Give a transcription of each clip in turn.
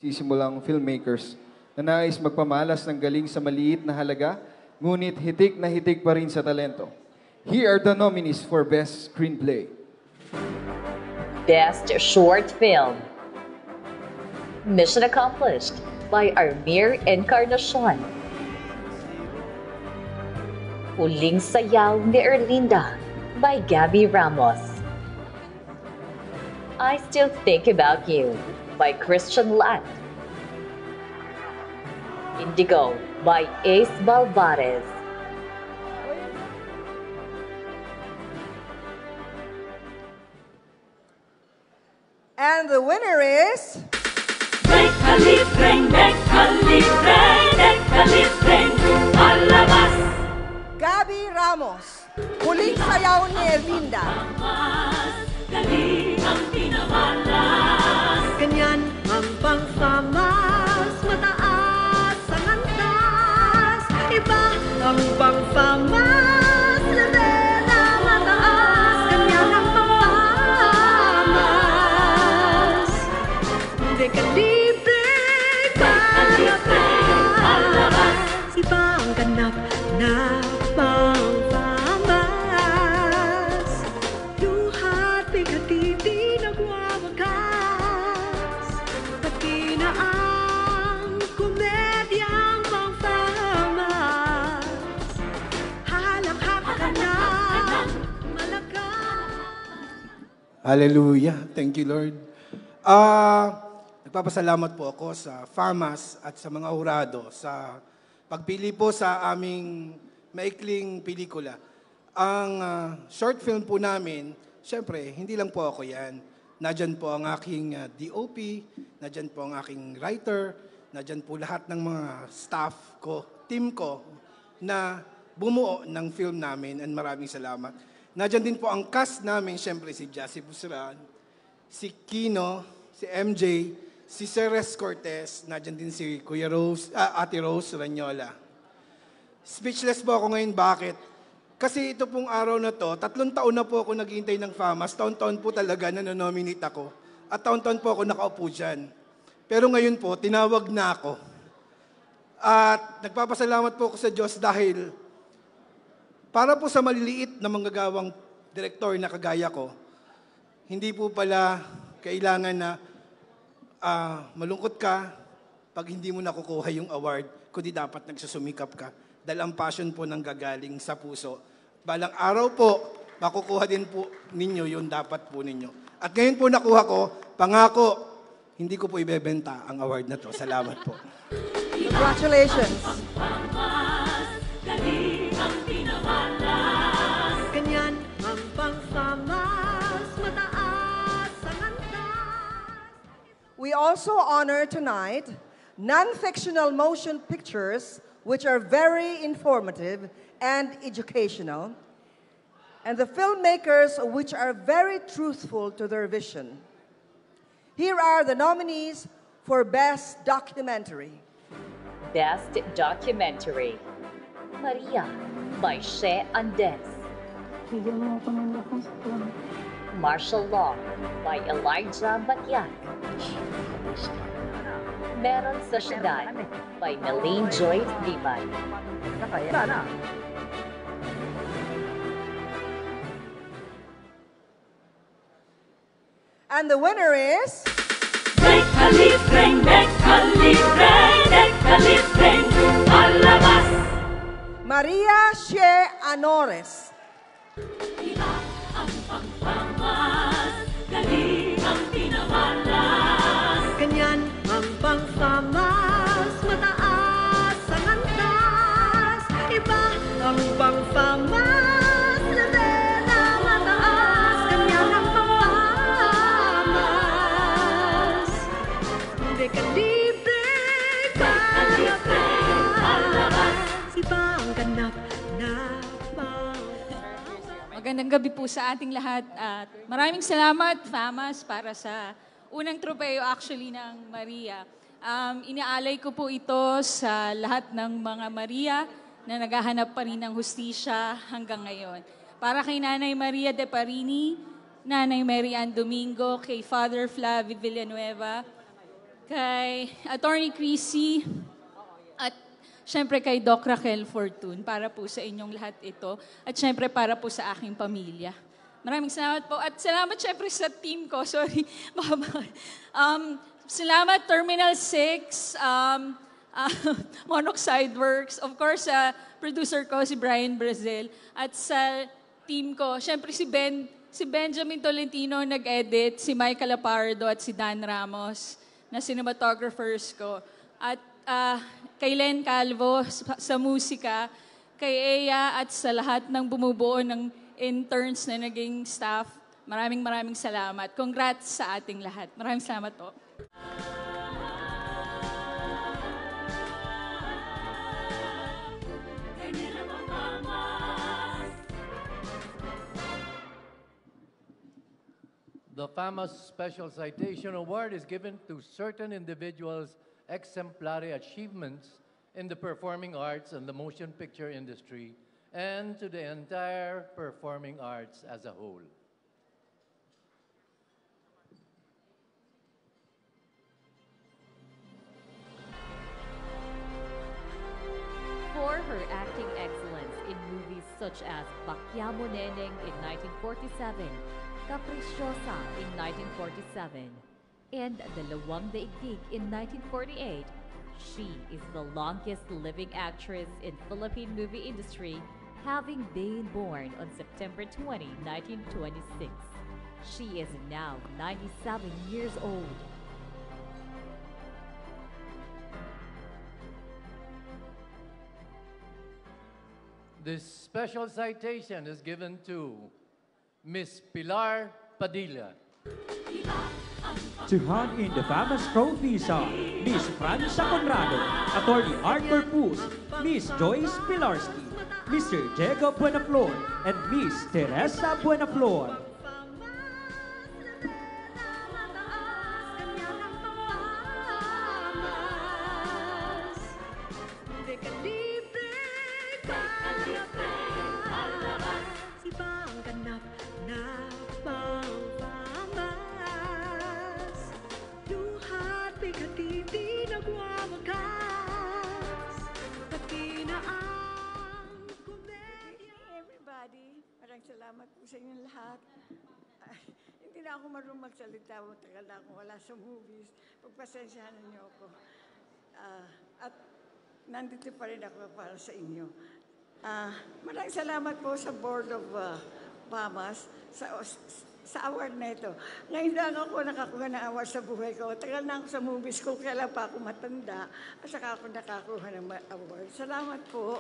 sisimulang filmmakers na nais magpamalas ng galing sa maliit na halaga, ngunit hitik na hitik pa rin sa talento. Here are the nominees for Best Screenplay. Best Short Film. Mission Accomplished by Armir Encarnacion. Huling Sayaw ni Erlinda by Gabby Ramos. I Still Think About You by Christian Lat. Indigo by Ace Balbares. And the winner is... Gabby Ramos. Huling Sayaw ni Erlinda. Ganyan ang pangfamas, mataas ang antas. Iba ang pangfamas, level na mataas. Ganyan ang pangfamas. Hindi ka libre, palabas. Iba ang ganap na pangfamas. Duhat bigatiti nagwawagas. Pati na ang komedyang pangfamas. Halakhak ka na, malakas. Hallelujah. Thank you, Lord. Nagpapasalamat po ako sa FAMAS at sa mga hurado sa pagpili po sa aming maikling pelikula. Ang short film po namin, syempre, hindi lang po ako yan. Nadyan po ang aking DOP, nadyan po ang aking writer, nadyan po lahat ng mga staff ko, team ko, na bumuo ng film namin, and maraming salamat. Nadyan din po ang cast namin, syempre si Jassy Busran, si Kino, si MJ, si Ceres Cortez, nadyan din si Kuya Rose, Ate Rose Ranyola. Speechless po ako ngayon, bakit? Kasi ito pong araw na to, 3 taon na po ako naghihintay ng FAMAS, taon-taon po talaga na nominate ako. At taon-taon po ako nakaupo dyan. Pero ngayon po, tinawag na ako. At nagpapasalamat po ako sa Diyos dahil para po sa maliliit na manggagawang direktor na kagaya ko, hindi po pala kailangan na malungkot ka pag hindi mo nakukuha yung award, kundi dapat nagsusumikap ka. Dahil ang passion po nang gagaling sa puso. Balang araw po, makukuha din po ninyo yung dapat po ninyo. At ngayon po nakuha ko, pangako, hindi ko po ibebenta ang award na to. Salamat po. Congratulations. Ganyan ang pangfamas, mataas ang antas. We also honor tonight non-fictional motion pictures which are very informative and educational, and the filmmakers which are very truthful to their vision. Here are the nominees for Best Documentary. Best Documentary. Maria by She Andes. Martial Law by Elijah Batyak. Meron sa Syudad by Meline Joyce Diman. And the winner is... Maria She Anores. Ganyan ang pangfamas, mataas ang antas. Iba ang pangfamas, level na mataas. Ganyan ang pangfamas. Hindi ka libre, palabas. Iba ang ganap na pangfamas. Magandang gabi po sa ating lahat at maraming salamat, FAMAS, para sa unang tropeo actually ng Maria. Inaalay ko po ito sa lahat ng mga Maria na naghahanap pa rin ng hustisya hanggang ngayon. Para kay Nanay Maria de Parini, Nanay Mary Ann Domingo, kay Father Flavio Villanueva, kay Attorney Chrissy, at syempre kay Doc Raquel Fortun para po sa inyong lahat ito. At syempre para po sa aking pamilya. Maraming salamat po. At salamat syempre sa team ko. Sorry. Salamat Terminal 6, Monoxide Works. Of course, sa producer ko, si Brian Brazil. At sa team ko, syempre si Benjamin Tolentino nag-edit, si Michael Apardo at si Dan Ramos na cinematographers ko. At kay Len Calvo sa musika, kay Eya at sa lahat ng bumubuo ng interns na naging staff, maraming salamat. Congrats sa ating lahat. Maraming salamat po. The FAMAS Special Citation Award is given to certain individuals' exemplary achievements in the performing arts and the motion picture industry, and to the entire performing arts as a whole. For her acting excellence in movies such as Bakyamo Neneng in 1947, Capricciosa in 1947, and Dalawang Daigdig in 1948, she is the longest living actress in Philippine movie industry, having been born on September 20, 1926. She is now 97 years old. This special citation is given to Miss Pilar Padilla. To hand in the famous trophies are Miss Francia Conrado, Attorney Arthur Puz, Miss Joyce Pilarski, Mr. Jacob Buenaflor, and Miss Teresa Buenaflor. Ibang ganap na pangfamas, duhat bigatiti nagwawagas, pati na ang komedya. Everybody, maraming salamat po sa inyong lahat. Hindi na ako marunong magsalita, matagal na akong wala sa movies. Pagpasensyahan niyo ako. At nandito pa rin ako para sa inyo. Maraming salamat po sa Board of FAMAS sa award na ito. Ngayon lang ako nakakuha ng award sa buhay ko. Tagal na ako sa movies ko, kailan pa ako matanda. At saka ako nakakuha ng award. Salamat po.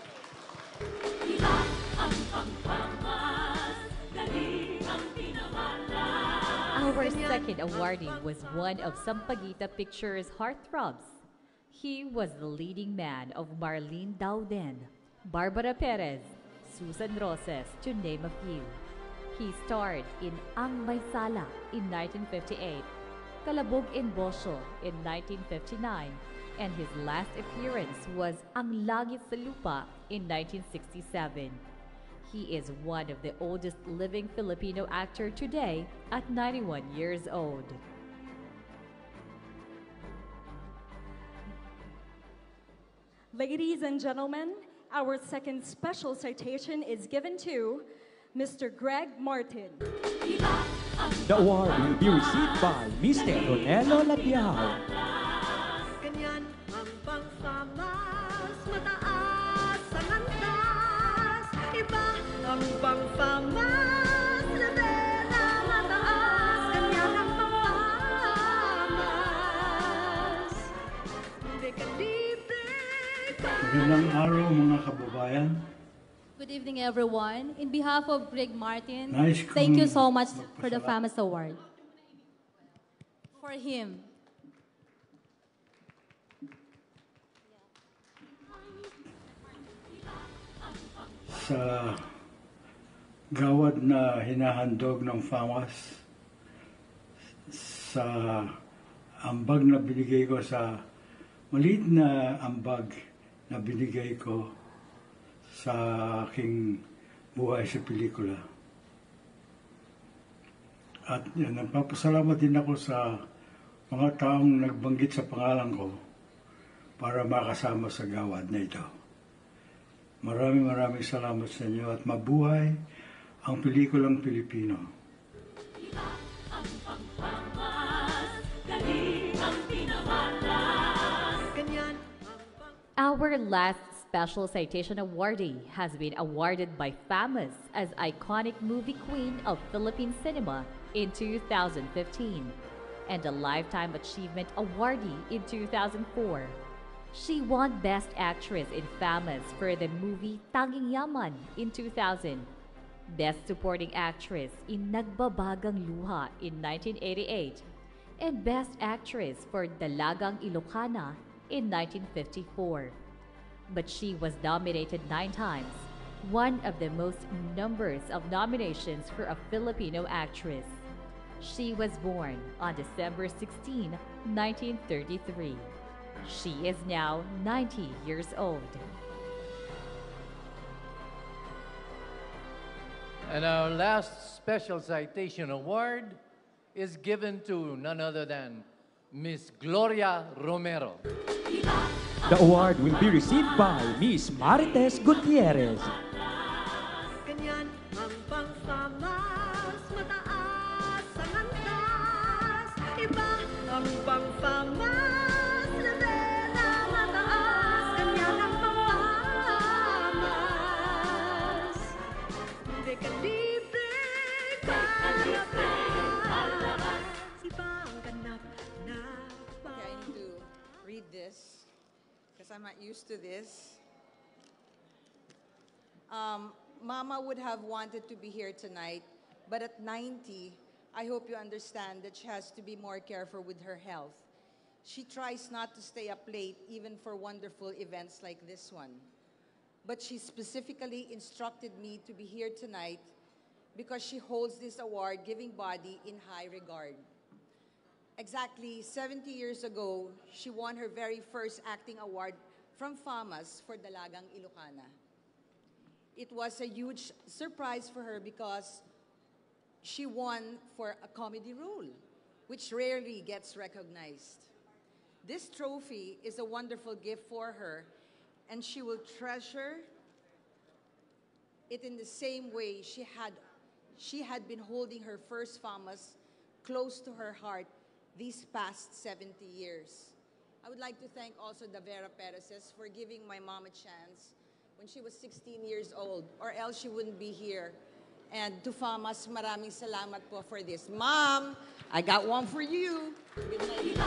Our second awardee was one of Sampaguita Pictures' heartthrobs. He was the leading man of Marlene Dauden, Barbara Perez, Susan Roses, to name a few. He starred in Ang May Sala in 1958, Kalabog in Bosyo in 1959, and his last appearance was Ang Langit sa Lupa in 1967. He is one of the oldest living Filipino actor today at 91 years old. Ladies and gentlemen, our second special citation is given to Mr. Greg Martin. The award will be received by Mr. Ronelo Latiao. Ganyan ang pangfamas, mataas ang antas. Iba ang pangfamas, level na mataas. Ganyan ang pangfamas. Hindi ka libre. Magandang araw mga kababayan. Good evening, everyone. In behalf of Greg Martin, Nice thank you so much magpasalamat. for the FAMAS Award. For him. Sa gawad na hinahandog ng FAMAS, sa ambag na binigay ko, sa maliit na ambag na binigay ko sa aking buhay sa pelikula. At yan, nagpapasalamat din ako sa mga taong nagbanggit sa pangalan ko para makasama sa gawad na ito. Maraming salamat sa inyo at mabuhay ang pelikulang Pilipino. Our last special citation awardee has been awarded by FAMAS as Iconic Movie Queen of Philippine Cinema in 2015 and a Lifetime Achievement Awardee in 2004. She won Best Actress in FAMAS for the movie Tanging Yaman in 2000, Best Supporting Actress in Nagbabagang Luha in 1988, and Best Actress for Dalagang Ilocana in 1954. But she was nominated 9 times, one of the most numbers of nominations for a Filipino actress. She was born on December 16, 1933. She is now 90 years old. And our last special citation award is given to none other than Miss Gloria Romero. The award will be received by Miss Marites Gutierrez. Ganyan ang pang-famas, mataas ang antas. Iba ang pang-famas, level na mataas. Ganyan ang pang-famas. Dekalibre, palabas. Iba ang ganap na Okay, I need to read this because I'm not used to this. Mama would have wanted to be here tonight, but at 90, I hope you understand that she has to be more careful with her health. She tries not to stay up late, even for wonderful events like this one. But she specifically instructed me to be here tonight because she holds this award, Giving Body, in high regard. Exactly 70 years ago, she won her very first acting award from FAMAS for Dalagang Ilocana. It was a huge surprise for her because she won for a comedy role, which rarely gets recognized. This trophy is a wonderful gift for her, and she will treasure it in the same way she had been holding her first FAMAS close to her heart these past 70 years. I would like to thank also the Vera Perezes for giving my mom a chance when she was 16 years old, or else she wouldn't be here. And to FAMAS, maraming salamat po for this. Mom, I got one for you. Good night.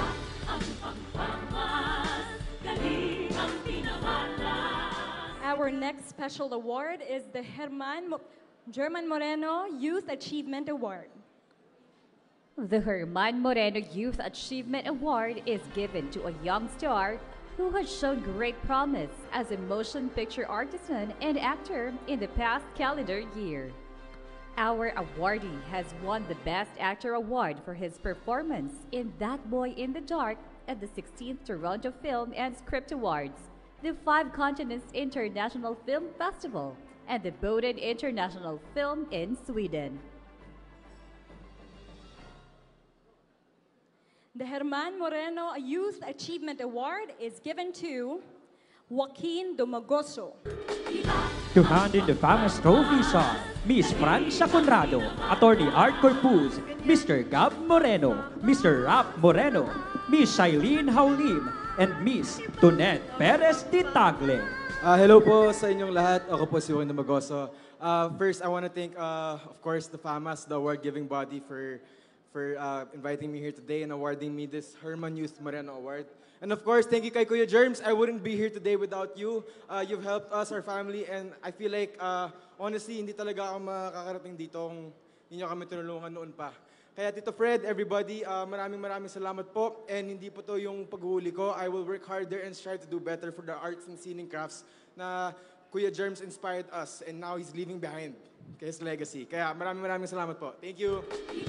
Our next special award is the German Moreno Youth Achievement Award. The Herman Moreno Youth Achievement Award is given to a young star who has shown great promise as a motion picture artisan and actor in the past calendar year. Our awardee has won the Best Actor Award for his performance in That Boy in the Dark at the 16th Toronto Film and Script Awards, the Five Continents International Film Festival, and the Boden International Film in Sweden. The Herman Moreno Youth Achievement Award is given to Joaquin Domagoso. To hand in the famous trophies are Miss Francia Conrado, Attorney Art Corpus, Mr. Gab Moreno, Mr. Rap Moreno, Miss Shailene Haulim, and Miss Tonet Perez de Tagle. Hello po sa inyong lahat. Ako po si Joaquin Domagoso. First, I want to thank, of course, the FAMAS, the award-giving body, for inviting me here today and awarding me this Herman Youth Moreno Award. And of course, thank you kay Kuya Germs. I wouldn't be here today without you. You've helped us, our family, and I feel like, honestly, hindi talaga ako makakarating dito kung hindi nyo kami tinulungan noon pa. Kaya Tito Fred, everybody, maraming salamat po. And hindi po to yung paghuli ko. I will work harder and strive to do better for the arts and scenic crafts na Kuya Germs inspired us and now he's leaving behind his legacy. Kaya maraming salamat po. Thank you.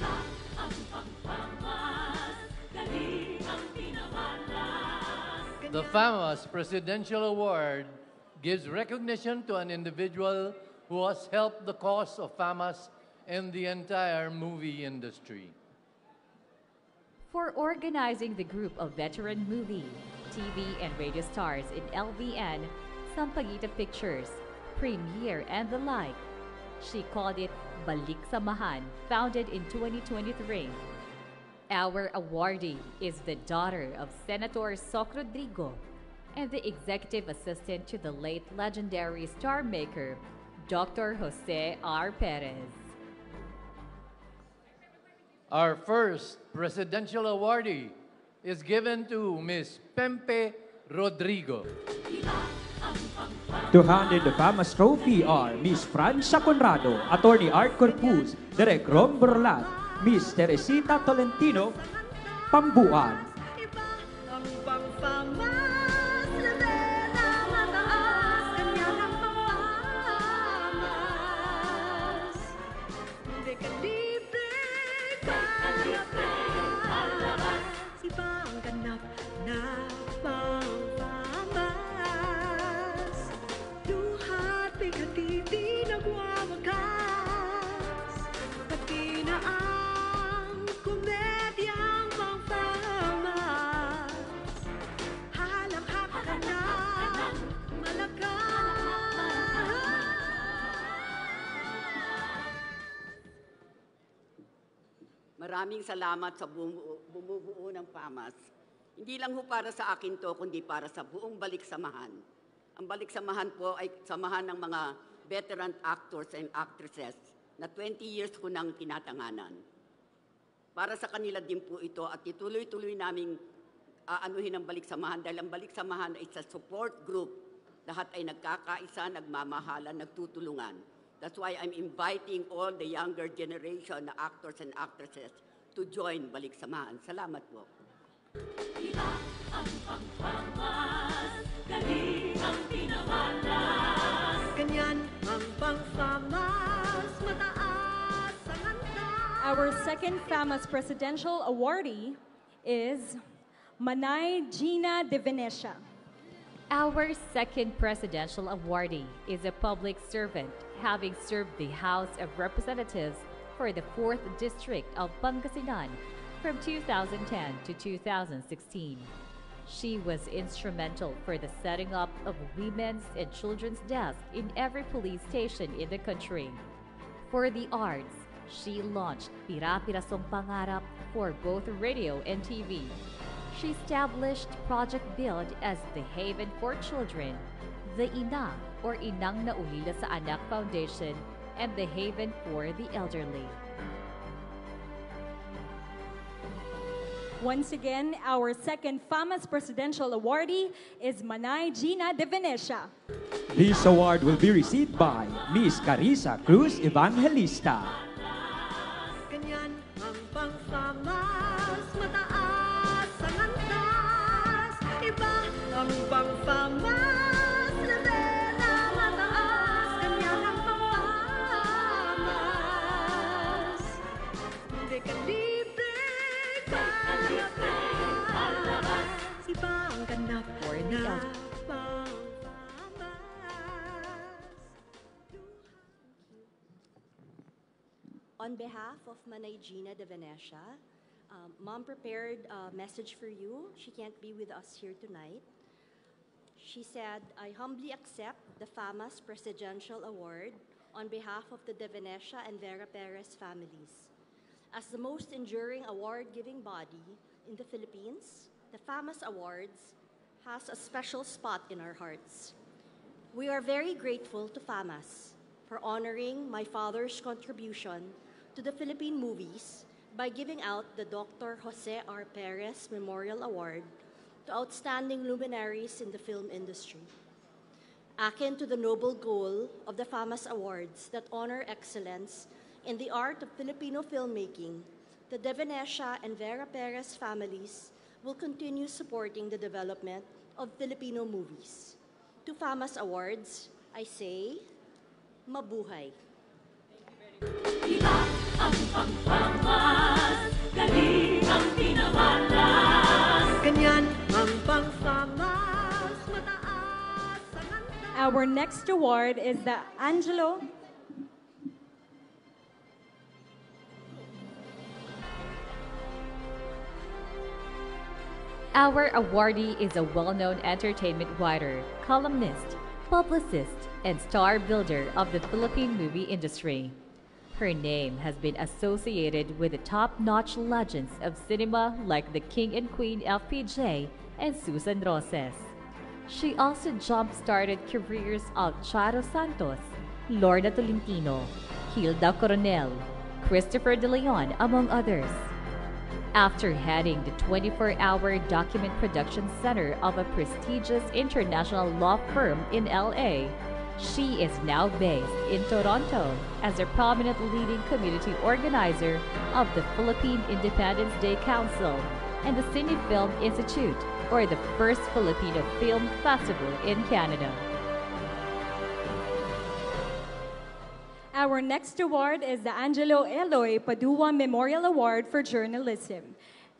The FAMAS Presidential Award gives recognition to an individual who has helped the cause of FAMAS and the entire movie industry. for organizing the group of veteran movie, TV, and radio stars in LVN, Sampaguita Pictures, Premiere, and the like. She called it Balik Samahan, founded in 2023. Our awardee is the daughter of Senator Soc Rodrigo and the executive assistant to the late legendary star maker, Dr. Jose R. Perez. Our first presidential awardee is given to Miss Pempe Rodrigo. To hand in the famous trophy are Miss Francia Conrado, Attorney Art Corpus, Direk Rom Borlat, Miss Teresita Tolentino, Pambuan. Ang pangfamas, ladena, mataas, kanya ng pangfamas. Hindi ka libre, kalabas. Iba ang ganap na pangfamas. Duhat, bigati, di nagwawakas. Pati na ang komedyang pangfamas. Halanghap ka na, malakas. Maraming salamat sa bumubuo ng PAMAS. Hindi lang ho para sa akin to, kundi para sa buong Balik Samahan. Ang Balik Samahan po ay samahan ng mga veteran actors and actresses na 20 years ko nang tinatanganan. Para sa kanila din po ito at ituloy-tuloy naming aanuhin ang Balik Samahan dahil ang Balik Samahan ay sa support group. Lahat ay nagkakaisa, nagmamahalan, nagtutulungan. That's why I'm inviting all the younger generation na actors and actresses to join Balik Samahan. Salamat po. Ganyan ang pangfamas, mataas ang handa. Our second famous presidential awardee is Manay Gina de Venecia. Our second presidential awardee is a public servant having served the House of Representatives for the 4th District of Pangasinan from 2010 to 2016. She was instrumental for the setting up of women's and children's desk in every police station in the country. For the arts, she launched Pira-Pirasong Pangarap for both radio and TV. She established Project Build as the Haven for Children, the Ina or Inang Naulila sa Anak Foundation, and the Haven for the Elderly. Once again, our second famous presidential awardee is Manay Gina de Venecia. This award will be received by Miss Carissa Cruz Evangelista. Ganyan ang pangfamas, mataas ang antas. Iba ang pangfamas, ladena, mataas, ganyan ang pangfamas. Hindi ka libre, kalabas. Iba ang ganap na On behalf of Manay Gina de Venecia, Mom prepared a message for you. She can't be with us here tonight. She said, I humbly accept the FAMAS Presidential Award on behalf of the De Venecia and Vera Perez families. As the most enduring award-giving body in the Philippines, the FAMAS Awards has a special spot in our hearts. We are very grateful to FAMAS for honoring my father's contribution to the Philippine movies by giving out the Dr. Jose R. Perez Memorial Award to outstanding luminaries in the film industry. Akin to the noble goal of the FAMAS Awards that honor excellence in the art of Filipino filmmaking, the De Venecia and Vera Perez families will continue supporting the development of Filipino movies. To FAMAS Awards, I say, mabuhay. Iba ang pangfamas, galing ang pinamalas. Ganyan ang pangfamas, mataas ang handa. Our next award is the Angelo Our awardee is a well-known entertainment writer, columnist, publicist, and star builder of the Philippine movie industry. Her name has been associated with the top-notch legends of cinema like the King and Queen FPJ and Susan Roses. She also jump-started careers of Charo Santos, Lorna Tolentino, Hilda Coronel, Christopher De Leon, among others. After heading the 24-hour document production center of a prestigious international law firm in LA, she is now based in Toronto as a prominent leading community organizer of the Philippine Independence Day Council and the Cinefilm Institute, or the first Filipino film festival in Canada. Our next award is the Angelo Eloy Padua Memorial Award for Journalism.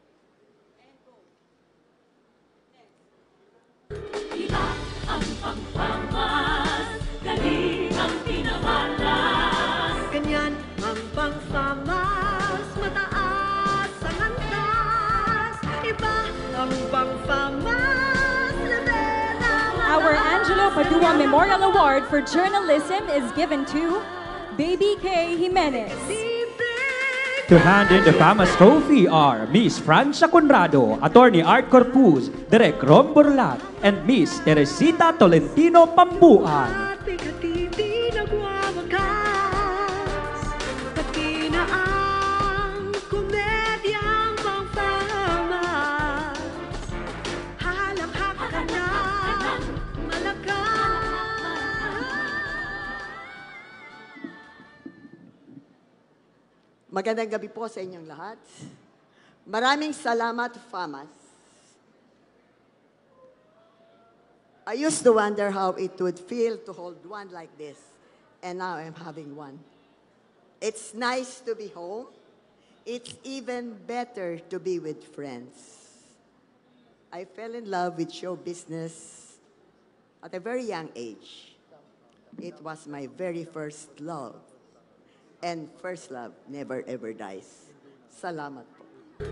Ganyan ang pang-famas, mataas ang antas. Iba ang pang-famas, Our Angelo Padua Memorial Award for Journalism is given to Baby K. Jimenez. To hand in the FAMAS trophy are Miss Francia Conrado, Attorney Art Corpus, Direk Rom Burlat, and Miss Teresita Tolentino Pambuan. Di nagwawakas, pati na ang komedyang pang-famas. Halakhak ka na, malakas. Magandang gabi po sa inyong lahat. Maraming salamat, FAMAS. I used to wonder how it would feel to hold one like this, and now I'm having one. It's nice to be home. It's even better to be with friends. I fell in love with show business at a very young age. It was my very first love. And first love never ever dies. Salamat po.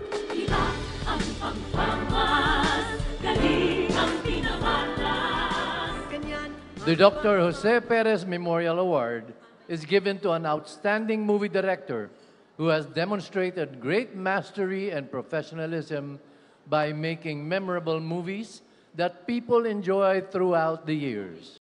The Dr. Jose Perez Memorial Award is given to an outstanding movie director who has demonstrated great mastery and professionalism by making memorable movies that people enjoy throughout the years.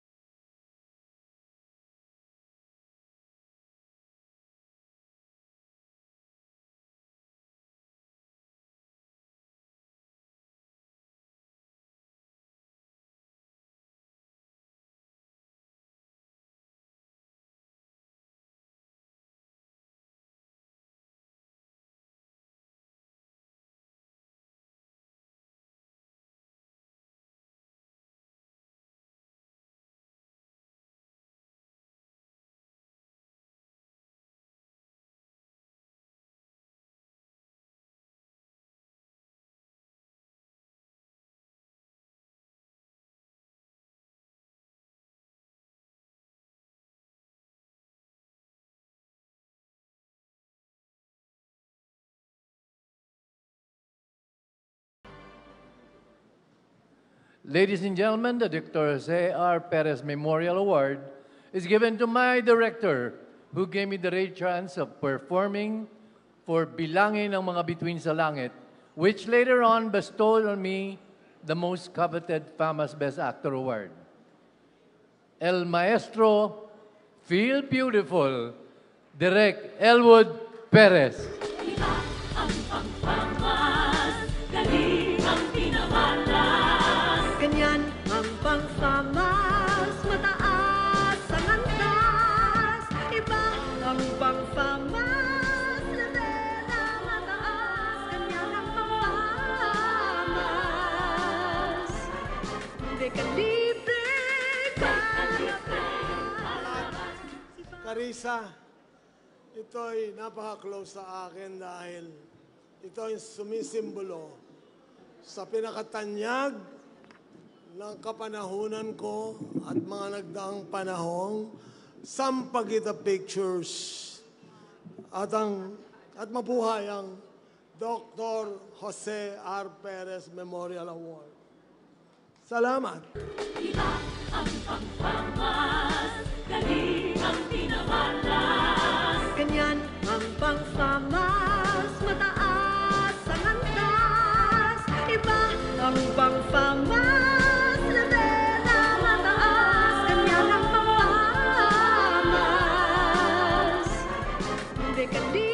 Ladies and gentlemen, the Dr. Jose R. Perez Memorial Award is given to my director who gave me the rare chance of performing for Bilangin ang Mga Bituin sa Langit, which later on bestowed on me the most coveted FAMAS Best Actor Award. El Maestro, Feel Beautiful, Direk Elwood Perez. Ganyan ang pang-famas, mataas ang antas. Iba ang pang-famas, ladera mataas. Ganyan ang pang-famas. Hindi ka libre, Carissa, ito'y napaka-close sa akin dahil ito'y sumisimbolo sa pinakatanyag ng kapanahunan ko at mga nagdaang panahong Sampaguita Pictures at mabuhay ang Dr. Jose R. Perez Memorial Award. Salamat. Ganyan ang pang-famas, mataas ang antas. Iba ang pang-famas, level na mataas. Ganyan ang pang-famas. Hindi ka di